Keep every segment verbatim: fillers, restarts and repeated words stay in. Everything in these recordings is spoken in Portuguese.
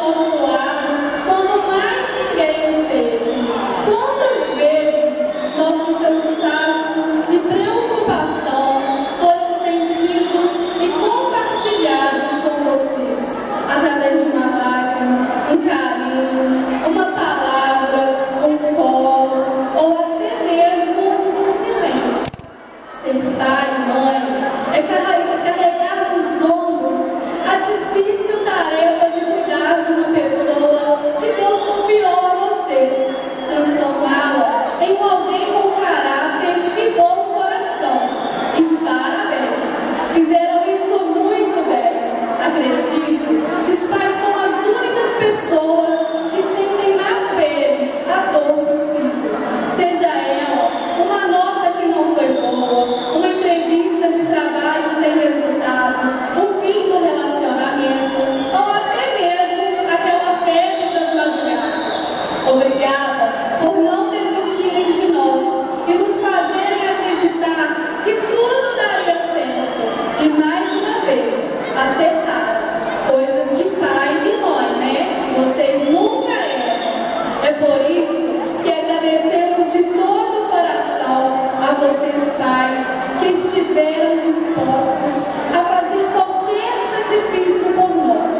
nosso lado quando mais ninguém esteve. Quantas vezes nosso cansaço e preocupação foram sentidos e compartilhados com vocês, através de uma lágrima, um carinho, uma palavra, um colo, ou até mesmo um silêncio. Ser pai e mãe é carregar nos ombros a difícil tarefa de cuidar de uma pessoa que Deus confiou a vocês, transformá-la em um alguém com caráter e bom coração. E parabéns! Fizeram isso muito bem. Acredito que os pais são as únicas pessoas que sentem na pele a dor do filho. Seja ela uma nota que não foi boa, uma entrevista de trabalho sem resultado, o fim do relacionamento, ou até mesmo aquela febre das madrugadas. Obrigada por não desistirem de nós e nos fazerem acreditar que tudo daria certo. E mais uma vez, acertaram. Coisas de pai e mãe, né? Vocês nunca erram. É por isso que agradecemos de todo o coração a vocês, pais, que estiveram dispostos a fazer qualquer sacrifício por nós.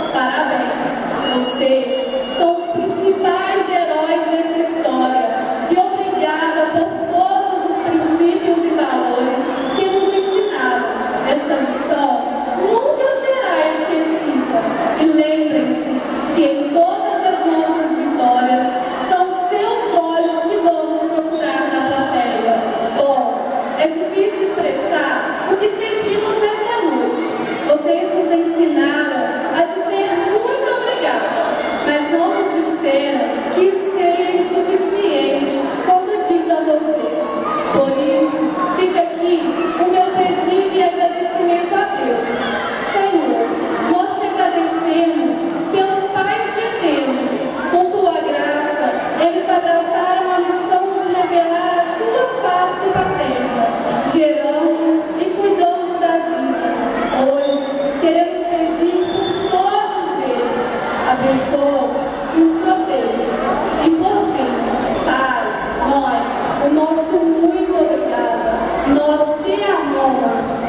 Parabéns! Vocês são os principais heróis dessa história. E obrigada por todos os princípios e valores que nos ensinaram. Essa missão nunca será esquecida. E lembrem-se que em todas as nossas vitórias são seus olhos que vamos procurar na plateia. Bom, é difícil expressar o que sentimos nessa noite. Vocês nos ensinaram a dizer muito obrigada, mas não nos disseram que isso seria insuficiente quando dito a vocês. Por isso, fica aqui o meu pedido e agradecimento a Deus. Senhor, nós te agradecemos pelos pais que temos. Com tua graça, eles abraçaram a missão de revelar a tua face paterna, gerando e cuidando da vida. Hoje, queremos pedir por todos eles. Abençoa-os e os proteja. E por fim, Pai, Mãe, o nosso muito obrigada. Nós te amamos.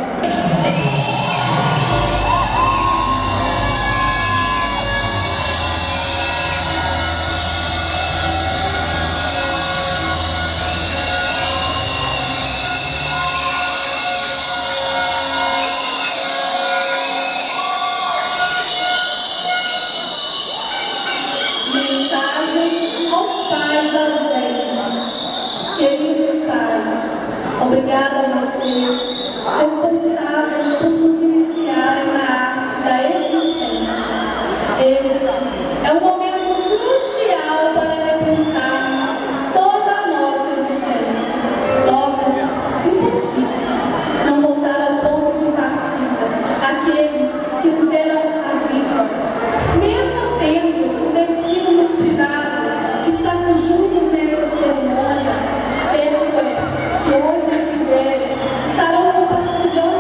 Mensagem aos pais ausentes. Queridos pais, obrigada a vocês, responsáveis por nos iniciarem na arte da existência. Este é um momento crucial para repensarmos toda a nossa existência. Torna-se impossível não voltar ao ponto de partida, aqueles que nos deram a vida. Mesmo tendo o destino nos privado de estarmos juntos nessa cerimônia, certo é que onde estiverem estarão compartilhando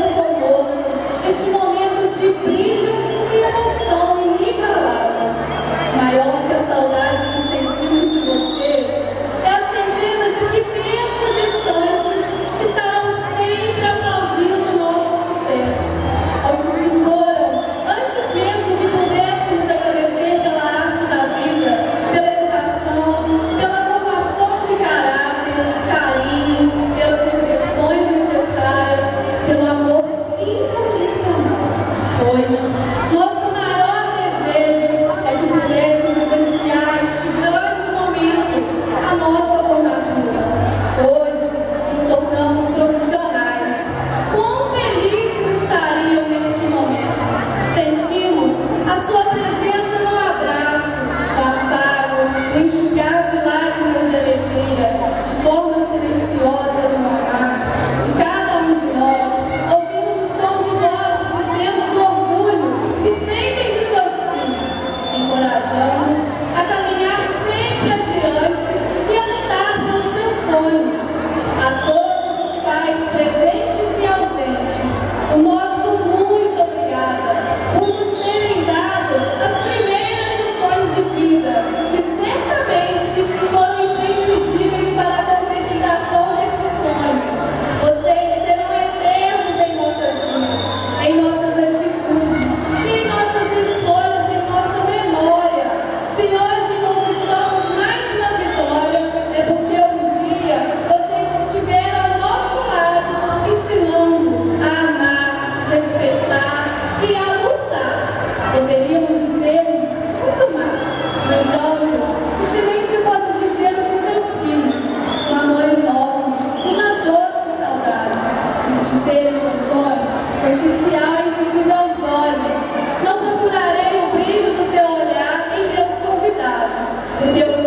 de ser instrutor, essencial e invisível aos olhos. Não procurarei o brilho do teu olhar em meus convidados, porque eu